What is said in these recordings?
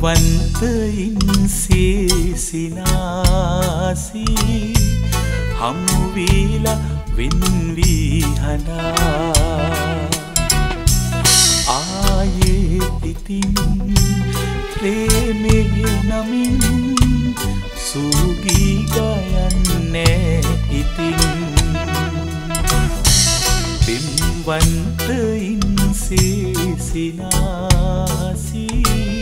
පින්වන්තයින් සේසිනාසී හමුවීලා වෙන්වී හඬා ආයේ ඉතින් ප්‍රේමේ නමින් සුගී ගයන්නේ ඉතින් පින්වන්තයින් සේසිනාසී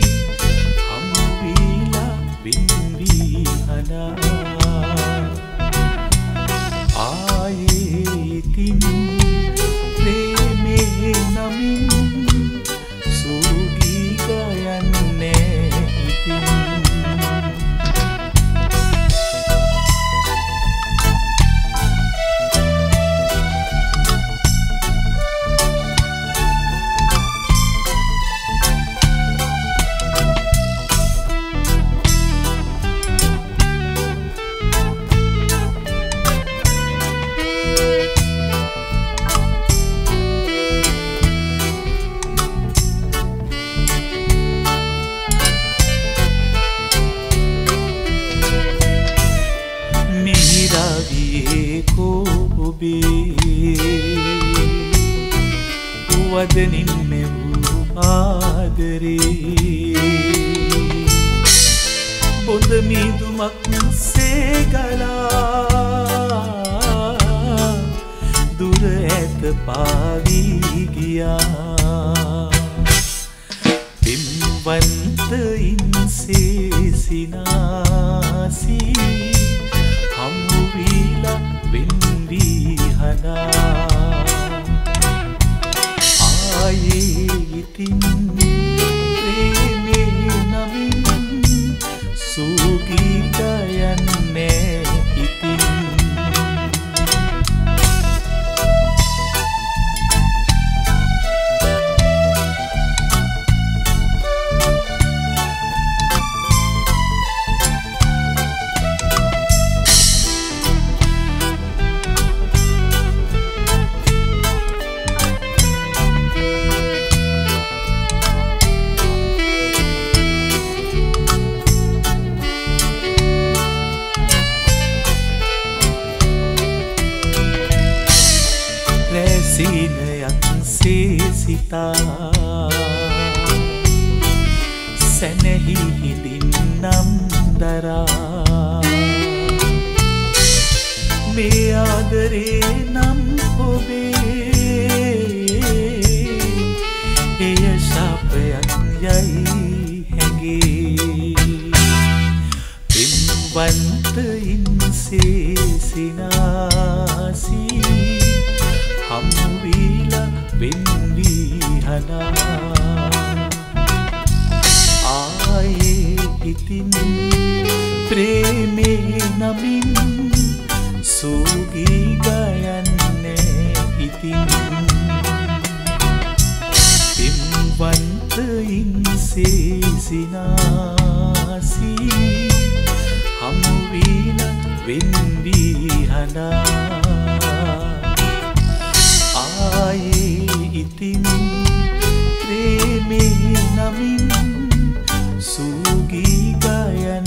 හමුවීලා වෙන්වී හඬා ආයේ ඉතින් ප්‍රේමේ නමින් සුගී ගයන්නේ ඉතින් වදනින් මෙවූ ආදරේ බොඳ මීදුමක් සේගලා දුර ඇත පාවී ගියා පින්වන්තයින් සේසිනාසී හමුවීලා වෙන්වී හඬා ආයේ ඉතින් ප්‍රේමේ නමින් සුගී ගයන්නේ ඉතින් සීනයක් සේසිතා සැනෙහි හිඳින්නම් දරා මේ ආදරේ නම් ඔබේ එය ශාපයක් යයි හැඟේ පින්වන්තයින් සේසිනාසී හමුවීලා වෙන්වී හඬා ආයේ ඉතින් ප්‍රේමේ නමින් සුගී ගයන්නේ ඉතින් පින්වන්තයින් සේසිනාසී හමුවීලා වෙන්වී හඬා ආයේ ඉතින් ප්‍රේමේ නමින් සුගී ගයන්නේ